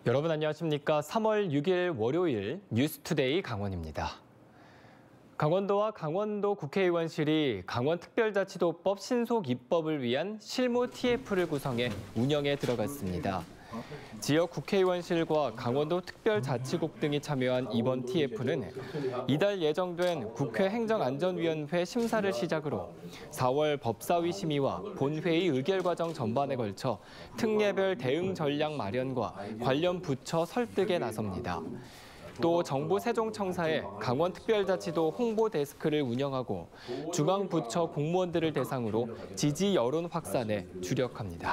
여러분 안녕하십니까? 3월 6일 월요일 뉴스투데이 강원입니다. 강원도와 강원도 국회의원실이 강원특별자치도법 신속 입법을 위한 실무 TF를 구성해 운영에 들어갔습니다. 지역 국회의원실과 강원도 특별자치국 등이 참여한 이번 TF는 이달 예정된 국회 행정안전위원회 심사를 시작으로 4월 법사위 심의와 본회의 의결 과정 전반에 걸쳐 특례별 대응 전략 마련과 관련 부처 설득에 나섭니다. 또 정부 세종청사에 강원특별자치도 홍보데스크를 운영하고 중앙부처 공무원들을 대상으로 지지 여론 확산에 주력합니다.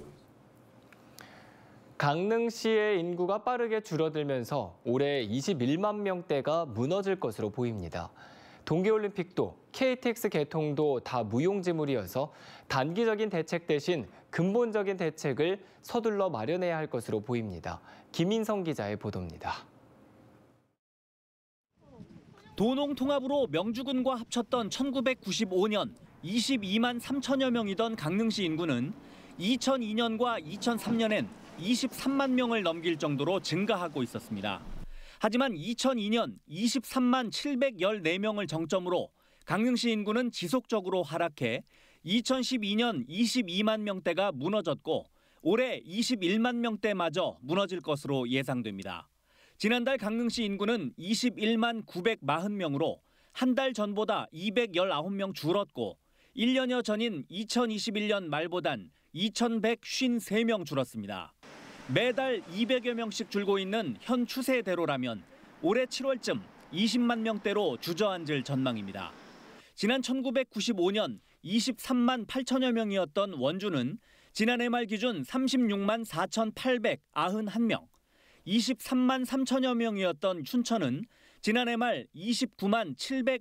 강릉시의 인구가 빠르게 줄어들면서 올해 21만 명대가 무너질 것으로 보입니다. 동계올림픽도 KTX 개통도 다 무용지물이어서 단기적인 대책 대신 근본적인 대책을 서둘러 마련해야 할 것으로 보입니다. 김인성 기자의 보도입니다. 도농통합으로 명주군과 합쳤던 1995년 22만 3천여 명이던 강릉시 인구는 2002년과 2003년엔 23만 명을 넘길 정도로 증가하고 있었습니다. 하지만 2002년 23만 714명을 정점으로 강릉시 인구는 지속적으로 하락해 2012년 22만 명대가 무너졌고 올해 21만 명대마저 무너질 것으로 예상됩니다. 지난달 강릉시 인구는 21만 940명으로 한 달 전보다 219명 줄었고 1년여 전인 2021년 말보단 2,153명 줄었습니다. 매달 200여 명씩 줄고 있는 현 추세대로라면 올해 7월쯤 20만 명대로 주저앉을 전망입니다. 지난 1995년 23만 8천여 명이었던 원주는 지난해 말 기준 36만 4,891명, 23만 3천여 명이었던 춘천은 지난해 말 29만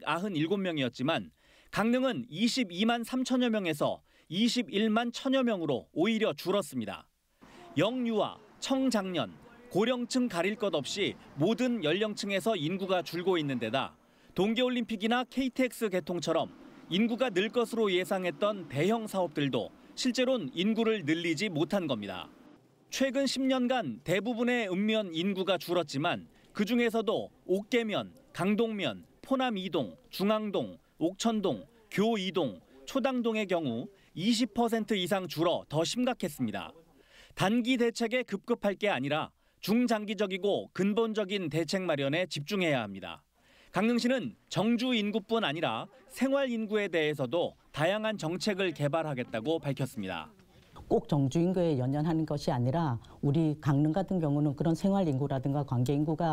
797명이었지만 강릉은 22만 3천여 명에서 21만 1천여 명으로 오히려 줄었습니다. 영유아, 청장년, 고령층 가릴 것 없이 모든 연령층에서 인구가 줄고 있는 데다 동계올림픽이나 KTX 개통처럼 인구가 늘 것으로 예상했던 대형 사업들도 실제로는 인구를 늘리지 못한 겁니다. 최근 10년간 대부분의 읍면 인구가 줄었지만 그중에서도 옥계면, 강동면, 포남 2동, 중앙동, 옥천동, 교 2동, 초당동의 경우 20% 이상 줄어 더 심각했습니다. 단기 대책에 급급할 게 아니라 중장기적이고 근본적인 대책 마련에 집중해야 합니다. 강릉시는 정주 인구뿐 아니라 생활 인구에 대해서도 다양한 정책을 개발하겠다고 밝혔습니다. 꼭 정주 인구에 연연하는 것이 아니라 우리 강릉 같은 경우는 그런 생활 인구라든가 관계 인구가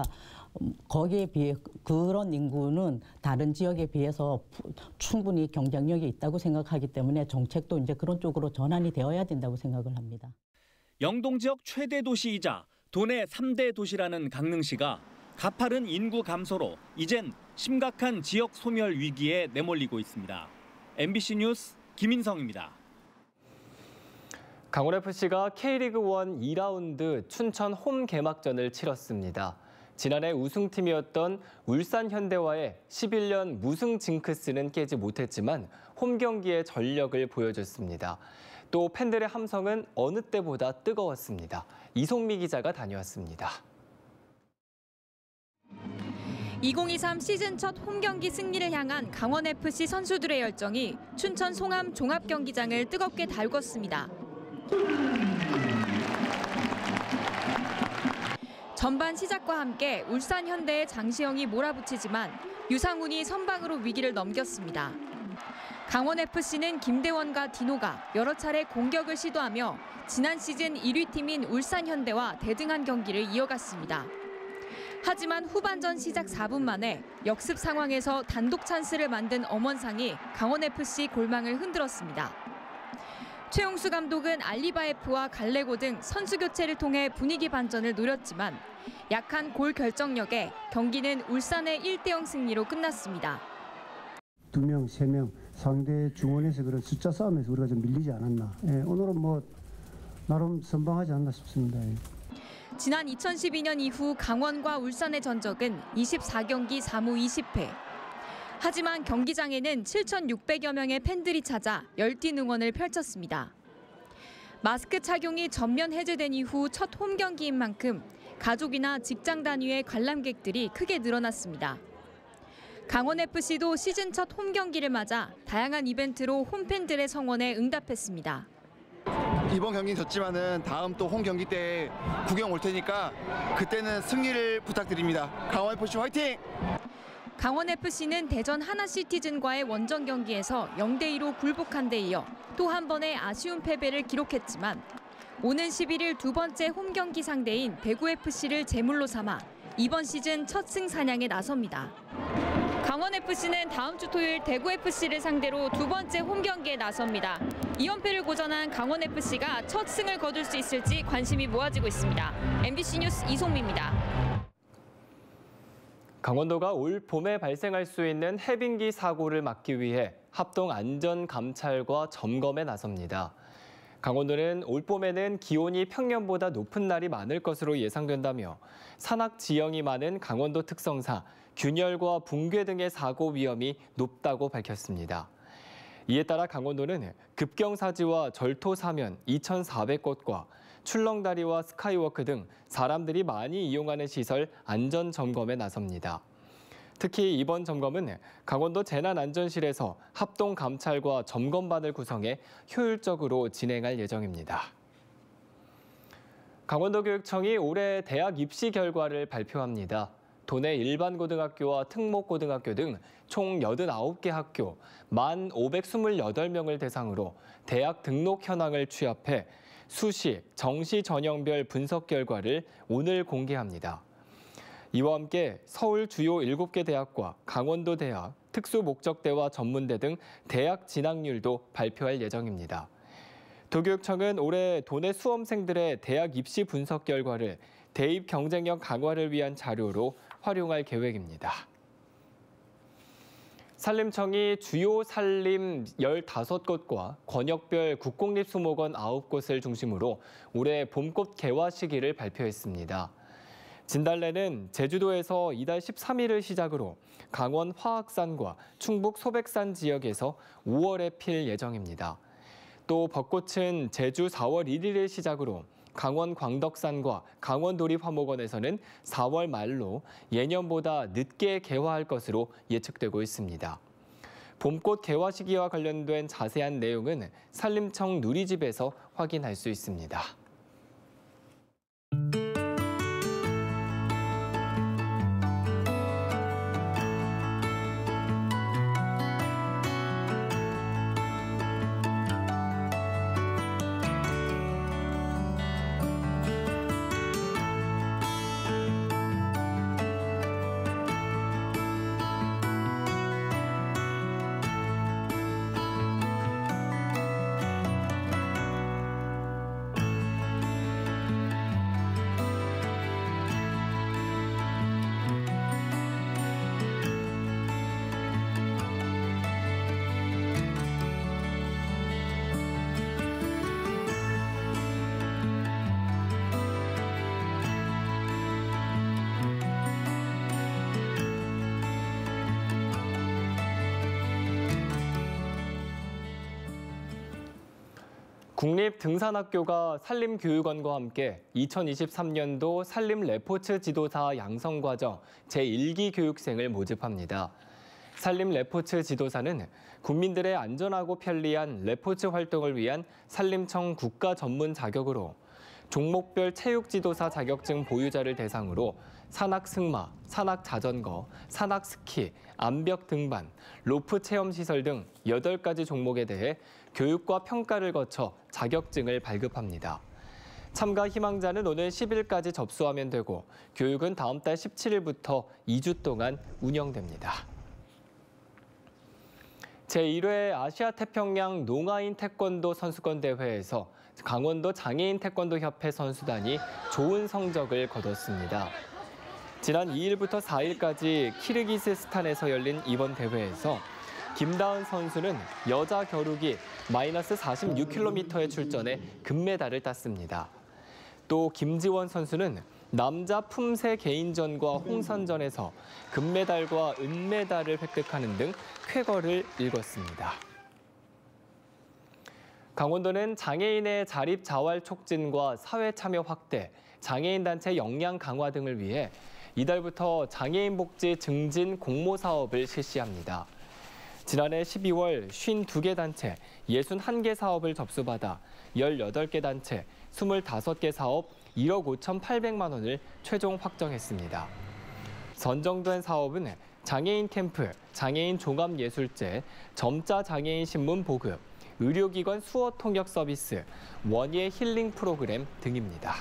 거기에 비해 그런 인구는 다른 지역에 비해서 충분히 경쟁력이 있다고 생각하기 때문에 정책도 이제 그런 쪽으로 전환이 되어야 된다고 생각을 합니다. 영동 지역 최대 도시이자 도내 3대 도시라는 강릉시가 가파른 인구 감소로 이젠 심각한 지역 소멸 위기에 내몰리고 있습니다. MBC 뉴스 김인성입니다. 강원FC가 K리그 1 2라운드 춘천 홈 개막전을 치렀습니다. 지난해 우승팀이었던 울산현대와의 11년 무승 징크스는 깨지 못했지만 홈 경기의 전력을 보여줬습니다. 또 팬들의 함성은 어느 때보다 뜨거웠습니다. 이송미 기자가 다녀왔습니다. 2023 시즌 첫 홈경기 승리를 향한 강원FC 선수들의 열정이 춘천 송암 종합경기장을 뜨겁게 달궜습니다. 전반 시작과 함께 울산 현대의 장시영이 몰아붙이지만 유상훈이 선방으로 위기를 넘겼습니다. 강원FC는 김대원과 디노가 여러 차례 공격을 시도하며 지난 시즌 1위 팀인 울산 현대와 대등한 경기를 이어갔습니다. 하지만 후반전 시작 4분 만에 역습 상황에서 단독 찬스를 만든 엄원상이 강원FC 골망을 흔들었습니다. 최용수 감독은 알리바에프와 갈레고 등 선수 교체를 통해 분위기 반전을 노렸지만 약한 골 결정력에 경기는 울산의 1대0 승리로 끝났습니다. 2명, 3명 상대 중원에서 그런 숫자 싸움에서 우리가 좀 밀리지 않았나. 오늘은 나름 선방하지 않나 싶습니다. 지난 2012년 이후 강원과 울산의 전적은 24경기 4무 20패. 하지만 경기장에는 7,600여 명의 팬들이 찾아 열띤 응원을 펼쳤습니다. 마스크 착용이 전면 해제된 이후 첫 홈 경기인 만큼 가족이나 직장 단위의 관람객들이 크게 늘어났습니다. 강원FC도 시즌 첫 홈 경기를 맞아 다양한 이벤트로 홈팬들의 성원에 응답했습니다. 이번 경기는 졌지만은 다음 또 홈 경기 때 구경 올 테니까 그때는 승리를 부탁드립니다. 강원FC 화이팅! 강원FC는 대전 하나시티즌과의 원정 경기에서 0대2로 굴복한 데 이어 또 한 번의 아쉬운 패배를 기록했지만 오는 11일 두 번째 홈 경기 상대인 대구FC를 제물로 삼아 이번 시즌 첫 승사냥에 나섭니다. 강원FC는 다음 주 토요일 대구FC를 상대로 두 번째 홈 경기에 나섭니다. 2연패를 고전한 강원FC가 첫 승을 거둘 수 있을지 관심이 모아지고 있습니다. MBC 뉴스 이송미입니다. 강원도가 올 봄에 발생할 수 있는 해빙기 사고를 막기 위해 합동 안전 감찰과 점검에 나섭니다. 강원도는 올 봄에는 기온이 평년보다 높은 날이 많을 것으로 예상된다며 산악 지형이 많은 강원도 특성상 균열과 붕괴 등의 사고 위험이 높다고 밝혔습니다. 이에 따라 강원도는 급경사지와 절토사면 2,400곳과 출렁다리와 스카이워크 등 사람들이 많이 이용하는 시설 안전 점검에 나섭니다. 특히 이번 점검은 강원도 재난안전실에서 합동 감찰과 점검반을 구성해 효율적으로 진행할 예정입니다. 강원도교육청이 올해 대학 입시 결과를 발표합니다. 도내 일반고등학교와 특목고등학교 등 총 89개 학교 1,528명을 대상으로 대학 등록 현황을 취합해 수시, 정시 전형별 분석 결과를 오늘 공개합니다. 이와 함께 서울 주요 7개 대학과 강원도 대학, 특수목적대와 전문대 등 대학 진학률도 발표할 예정입니다. 도교육청은 올해 도내 수험생들의 대학 입시 분석 결과를 대입 경쟁력 강화를 위한 자료로 활용할 계획입니다. 산림청이 주요 산림 15곳과 권역별 국공립수목원 9곳을 중심으로 올해 봄꽃 개화 시기를 발표했습니다. 진달래는 제주도에서 이달 13일을 시작으로 강원 화학산과 충북 소백산 지역에서 5월에 필 예정입니다. 또 벚꽃은 제주 4월 1일을 시작으로 강원 광덕산과 강원 도립화목원에서는 4월 말로 예년보다 늦게 개화할 것으로 예측되고 있습니다. 봄꽃 개화 시기와 관련된 자세한 내용은 산림청 누리집에서 확인할 수 있습니다. 국립등산학교가 산림교육원과 함께 2023년도 산림 레포츠 지도사 양성과정 제1기 교육생을 모집합니다. 산림 레포츠 지도사는 국민들의 안전하고 편리한 레포츠 활동을 위한 산림청 국가 전문 자격으로 종목별 체육지도사 자격증 보유자를 대상으로 산악승마, 산악자전거, 산악스키, 암벽 등반, 로프 체험시설 등 8가지 종목에 대해 교육과 평가를 거쳐 자격증을 발급합니다. 참가 희망자는 오늘 10일까지 접수하면 되고 교육은 다음 달 17일부터 2주 동안 운영됩니다. 제1회 아시아태평양 농아인 태권도 선수권 대회에서 강원도 장애인 태권도 협회 선수단이 좋은 성적을 거뒀습니다. 지난 2일부터 4일까지 키르기스스탄에서 열린 이번 대회에서 김다은 선수는 여자 겨루기 마이너스 46km에 출전해 금메달을 땄습니다. 또 김지원 선수는 남자 품새 개인전과 홍선전에서 금메달과 은메달을 획득하는 등 쾌거를 일궜습니다. 강원도는 장애인의 자립 자활 촉진과 사회 참여 확대, 장애인 단체 역량 강화 등을 위해 이달부터 장애인 복지 증진 공모 사업을 실시합니다. 지난해 12월 52개 단체 61개 사업을 접수받아 18개 단체 25개 사업 1억 5,800만 원을 최종 확정했습니다. 선정된 사업은 장애인 캠프, 장애인 종합예술제, 점자 장애인 신문 보급, 의료기관 수어 통역 서비스, 원예 힐링 프로그램 등입니다.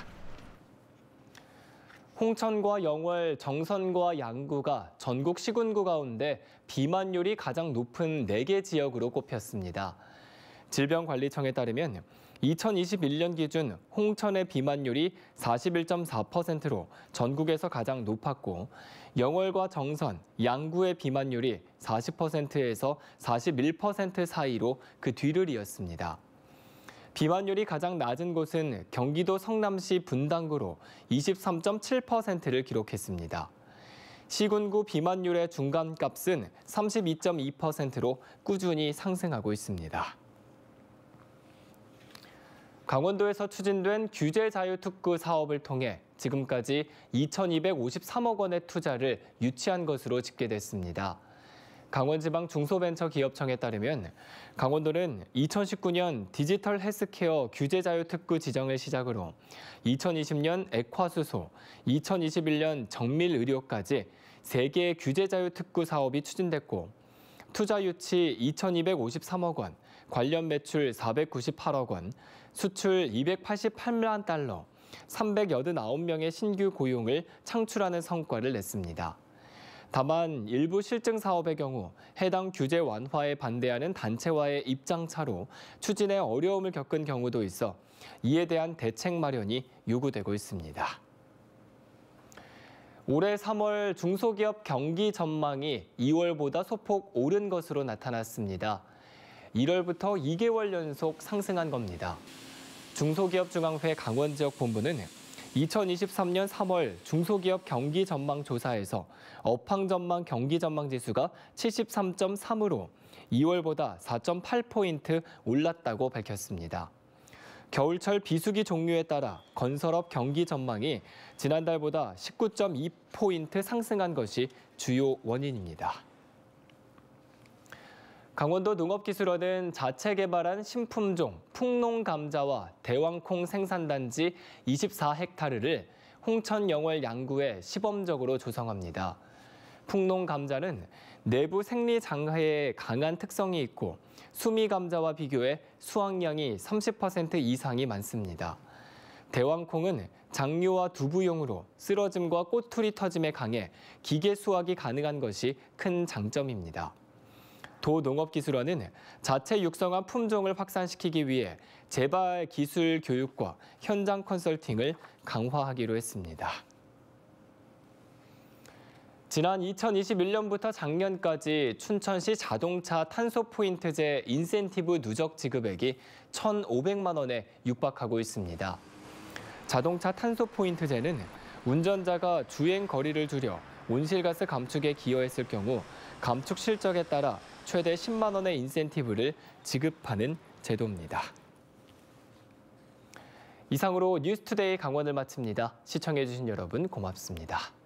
홍천과 영월, 정선과 양구가 전국 시군구 가운데 비만율이 가장 높은 4개 지역으로 꼽혔습니다. 질병관리청에 따르면 2021년 기준 홍천의 비만율이 41.4%로 전국에서 가장 높았고 영월과 정선, 양구의 비만율이 40%에서 41% 사이로 그 뒤를 이었습니다. 비만율이 가장 낮은 곳은 경기도 성남시 분당구로 23.7%를 기록했습니다. 시군구 비만율의 중간값은 32.2%로 꾸준히 상승하고 있습니다. 강원도에서 추진된 규제자유특구 사업을 통해 지금까지 2,253억 원의 투자를 유치한 것으로 집계됐습니다. 강원지방 중소벤처기업청에 따르면 강원도는 2019년 디지털 헬스케어 규제자유특구 지정을 시작으로 2020년 액화수소, 2021년 정밀의료까지 3개의 규제자유특구 사업이 추진됐고 투자 유치 2,253억 원, 관련 매출 498억 원, 수출 288만 달러, 389명의 신규 고용을 창출하는 성과를 냈습니다. 다만 일부 실증 사업의 경우 해당 규제 완화에 반대하는 단체와의 입장 차로 추진에 어려움을 겪은 경우도 있어 이에 대한 대책 마련이 요구되고 있습니다. 올해 3월 중소기업 경기 전망이 2월보다 소폭 오른 것으로 나타났습니다. 1월부터 2개월 연속 상승한 겁니다. 중소기업중앙회 강원지역본부는 2023년 3월 중소기업 경기 전망 조사에서 업황 전망 경기 전망 지수가 73.3으로 2월보다 4.8포인트 올랐다고 밝혔습니다. 겨울철 비수기 종료에 따라 건설업 경기 전망이 지난달보다 19.2포인트 상승한 것이 주요 원인입니다. 강원도 농업기술원은 자체 개발한 신품종 풍농감자와 대왕콩 생산단지 24헥타르를 홍천 영월 양구에 시범적으로 조성합니다. 풍농감자는 내부 생리장애에 강한 특성이 있고 수미감자와 비교해 수확량이 30% 이상이 많습니다. 대왕콩은 장류와 두부용으로 쓰러짐과 꼬투리 터짐에 강해 기계 수확이 가능한 것이 큰 장점입니다. 도농업기술원은 자체 육성한 품종을 확산시키기 위해 재발 기술 교육과 현장 컨설팅을 강화하기로 했습니다. 지난 2021년부터 작년까지 춘천시 자동차 탄소 포인트제 인센티브 누적 지급액이 1,500만 원에 육박하고 있습니다. 자동차 탄소 포인트제는 운전자가 주행 거리를 줄여 온실가스 감축에 기여했을 경우 감축 실적에 따라 최대 10만 원의 인센티브를 지급하는 제도입니다. 이상으로 뉴스투데이 강원을 마칩니다. 시청해주신 여러분 고맙습니다.